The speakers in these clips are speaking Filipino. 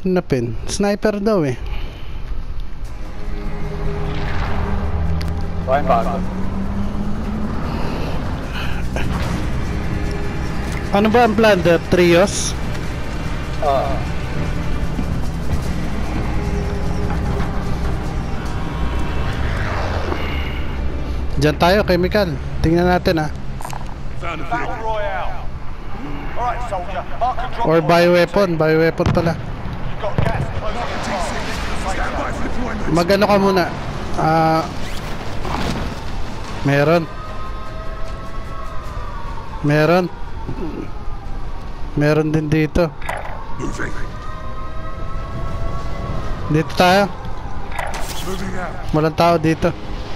na pin? Sniper daw eh. Kain bago. Ano ba ang plan? The trios? Diyan tayo, chemical. Tingnan natin ah. Or bioweapon. Bioweapon pala. Magano ka muna. Meron. Meron din dito. Dito tayo. Walang tao dito.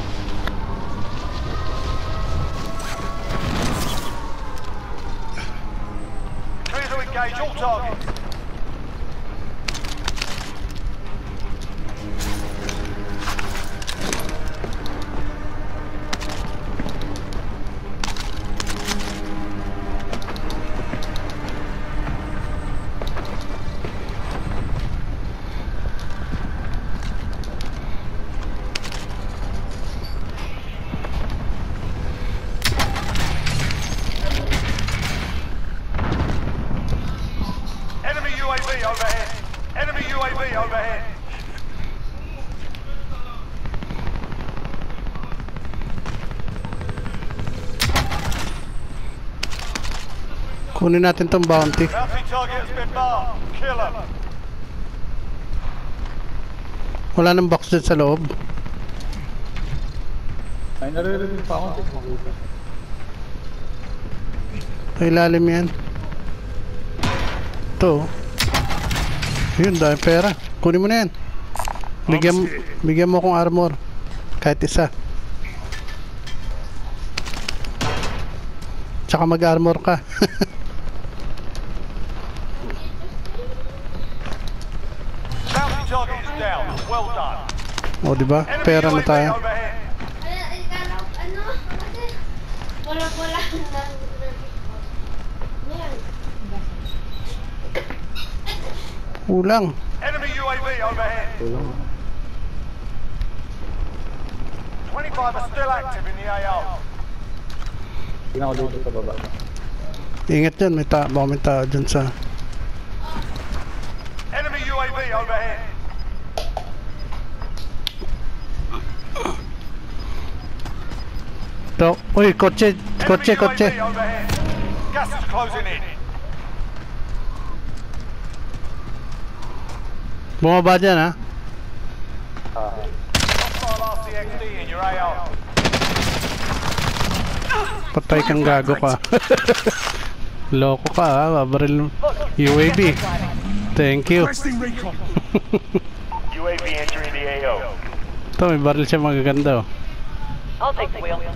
Engage all targets. Enemy UAV overhead. Kunin natin tong bounty. Bounty target has been marked. Kill him. Wala nang box dyan sa loob. Ay, naririnig pa ako. Ay, ilalim yan. Ito. Yun, dahil pera. Kunin mo na yan. Bigyan mo akong armor. Kahit isa. Tsaka mag-armor ka. Bounty target is down. Well done. O, diba? Pera na tayo. Wala. Kulang. Enemy UAV overhead. 25 are still active in the AO. Tingnan ko dito sa baba. Ingat dyan. Baka may tao dyan sa... Enemy UAV overhead. Ito. Uy, kotse. Kotse. UAV overhead. Gas is closing in. Bumaba dyan ha. Hostile RCXD in your AO. Patay kang gago ka. Loko ka ha. Babaril UAV. Thank you. UAV entering the AO. Ito, may baril siya magaganda oh. I'll take the wheel.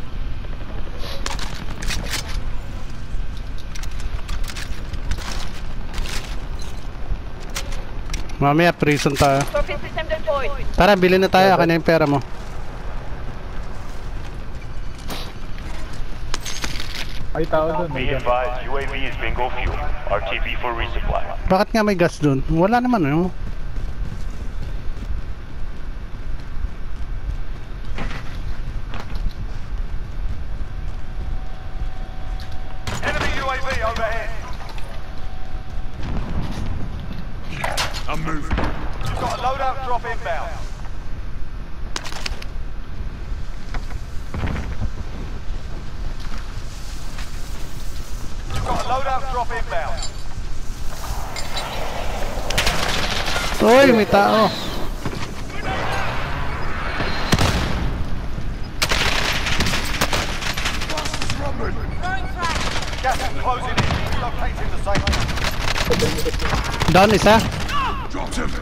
Mamaya prison tayo. Torpedo system deployed. Tara, bilhin na tayo. Akin na yung pera mo. Ay, tao doon. Be advised, UAV is bingo fuel. RTB for resupply. Bakit nga may gas dun? Wala naman oh. Enemy UAV overhead. I'm moving. You've got a loadout drop inbound. You've got a loadout drop inbound. Uy, may tao. Gas is closing in. Locating the safe. Down isa. Dropped him.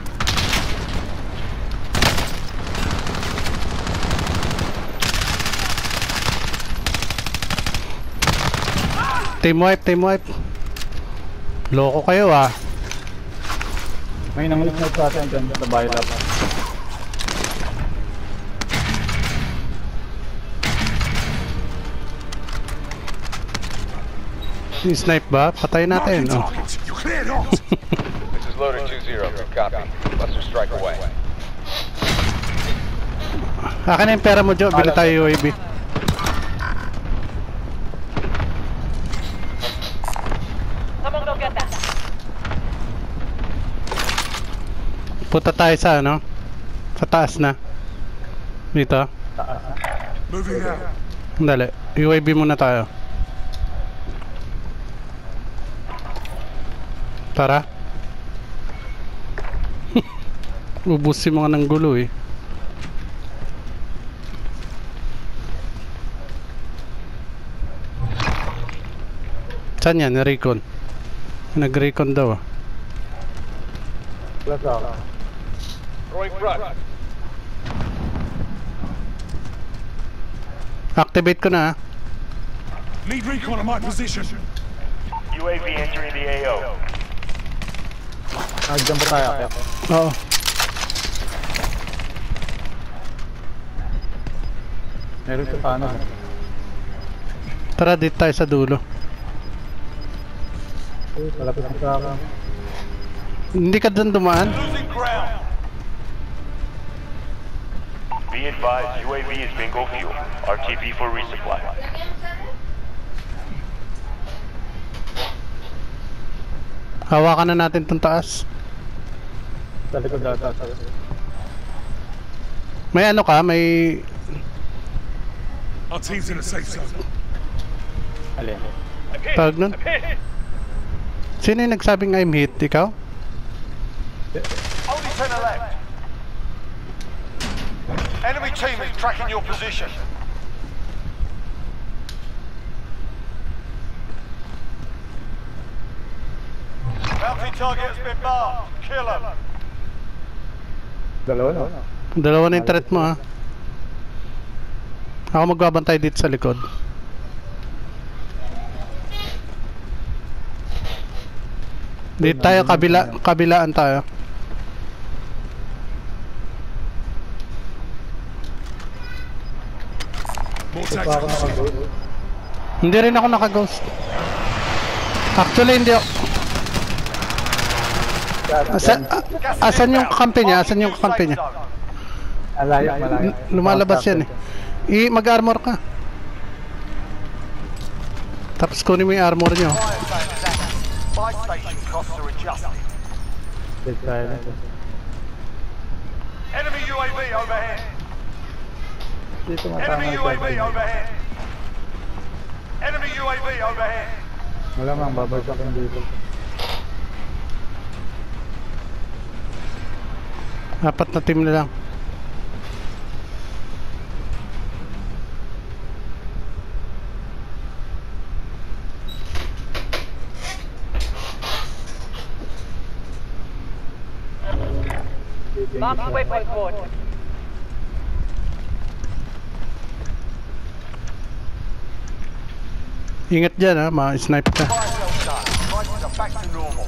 Team wipe. Loko kayo ah. May nangulit na sa atin dyan sa bahay lab. Snipe ba? Patay natin oh. This is Loader 2-0, copy. Buster strike away. Akin na yung pera mo, Joe. Bili tayo UAV. Someone go get that. Punta tayo sa ano? Sa taas na. Dito. Moving out. Dali. UAV muna tayo. Tara. Ubusin mo nga ng gulo eh. Saan yan? Recon. Nag-recon daw ah. Plus ako. Throwing front. Activate ko na ah. Need recon on my position. UAV entering the AO. Diyan ba tayo? Oo. Meron sa paano. Tara dito tayo sa dulo. Malapit na sa akin. Hindi ka dun dumaan? Losing ground. Be advised, UAV is bingo fuel. RTB for resupply. Hawakan na natin tong taas. Sa likod data. May ano ka? May... Our team's in a safe zone. Alin? Tawag nun? Sino yung nagsabing I'm hit? Ikaw? Only 10 are left. Enemy team is tracking your position. Bounty target has been marked. Kill him. Dalawa na. Dalawa na yung threat mo ha. Ako magbabantay dito sa likod. Dito tayo, kabilaan tayo. More Ito ako tactics. nakagood. Hindi rin ako naka-ghost. Actually, hindi ako. Asan yung kampi niya? Asan yung kampi niya? Malayo, malayo. Lumalabas yan eh. Mag-armor ka. Tapos kunin mo yung armor nyo. Buy station costs are adjusted. Dead silent. Enemy UAV overhead. Dito Enemy matangay UAV tayo. overhead. Enemy UAV overhead. Malamang babagsak yung dito. Apat na team na lang. Mark waypoint forward. Ingat dyan ha, ma-snipe ka. Fire sales done. Prices are back to normal.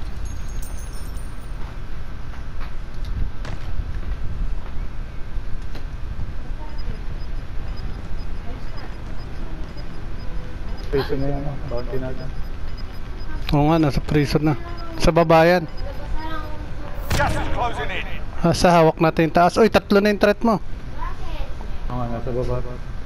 Prison na yan. Bounty natin. Oo nga, nasa prison na. Sa babayan. Gas is closing in. Sa hawak natin yung taas. Uy, tatlo na yung threat mo. Oo nga, nasa baba.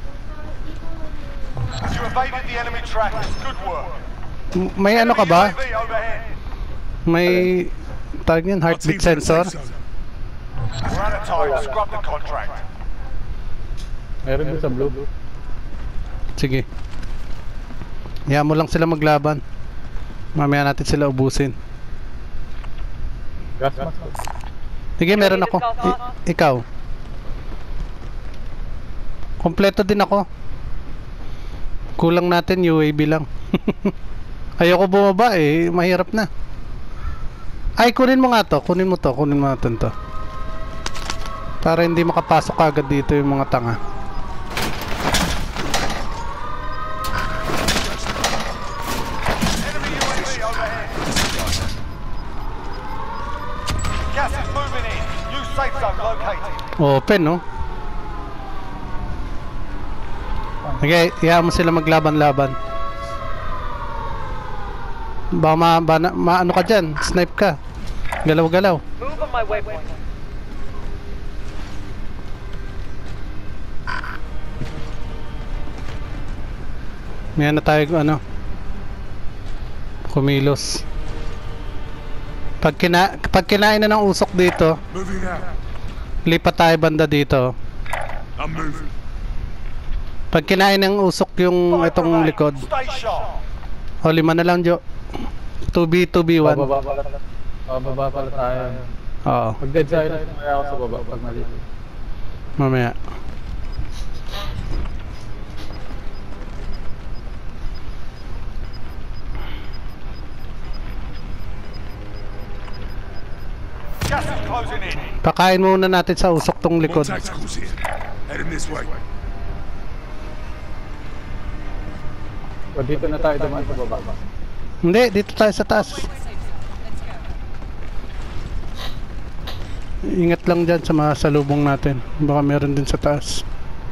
You evaded the enemy trackers. Good work. May ano ka ba? UAV overhead. May tawag yun, Our heartbeat team's in a sensor. safe zone. We're out of time. Scrub the contract. Meron din sa blue. Sige. Hayaan mo lang sila maglaban. Mamaya natin sila ubusin. Gas mask. Sige, meron ako. Ikaw. Kompleto din ako. Kulang natin UAV lang. Ayoko bumaba eh, mahirap na. Ay, kunin mo nga to. Kunin mo to. Kunin mo natin to. Para hindi makapasok agad dito yung mga tanga. Enemy UAV overhead. Gas is moving in. New safe zone located. Open, no? Okay, hayaan mo sila maglaban-laban. Baka ano ka dyan, snipe ka. Galaw-galaw. Move on my waypoint. May na tayo ano. Kumilos. Pag kinain na ng usok dito, Moving out. lipat tayo banda dito. I'm moving. Pag kinain ng usok yung itong likod. Stay sharp. O 5 na lang, Jo. 2B, 2B1. Bababa pala tayo. Oo, Pag dead silent, kaya ako sa baba pag mali. mamaya. Gas is closing in. Pakain muna natin sa usok tong likod. tacticals here. Heading this way. O dito na tayo dumaan sa baba. Hindi, dito tayo sa taas. Ingat lang dyan sa mga salubong natin. Baka meron din sa taas.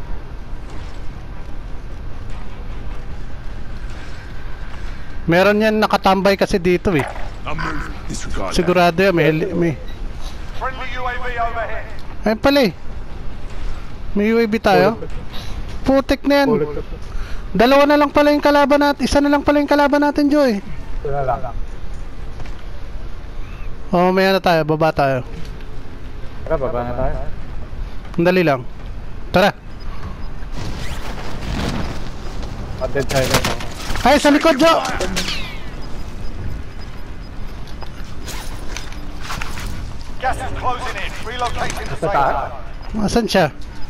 Meron yan nakatambay kasi dito eh. I'm moving. Disregard that. Sigurado yan, may Friendly UAV overhead. ay pala eh. May UAV tayo. Putik na yan. Dalawa na lang pala yung kalaban natin. Isa na lang pala yung kalaban natin, Joy. Ito na lang. Oh, may ano tayo, baba tayo. Tara, baba na tayo. Dali lang. Tara. At dead silent. Ay, sa likod, Jo! Gas is closing in. Relocating the Sa safe taas? zone. Asan siya?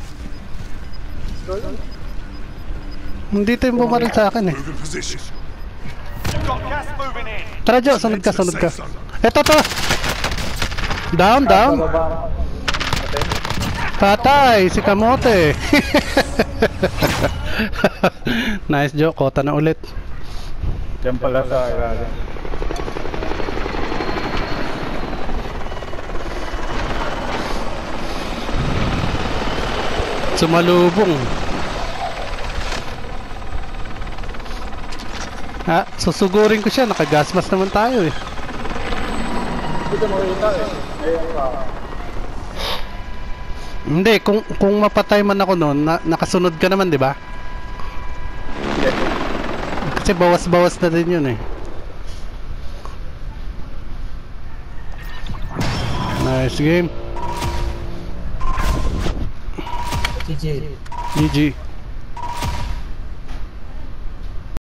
Dito yung bumaril sa akin eh. Moving position. Got gas moving in. Tara, Jo, sunod ka, sunod ka. Eto to! Down, down! Baba. Patay! Si Kamote! Nice, Jo. Kota na ulit. Diyan pala sa ilalim. Sumalubong. Ha? Susugurin ko siya. Nakagasmas naman tayo eh. Dito makita eh. Ayan pa. Hindi, kung mapatay man ako noon, nakasunod ka naman, di ba? Kasi bawas-bawas na din yun eh. Nice game. GG.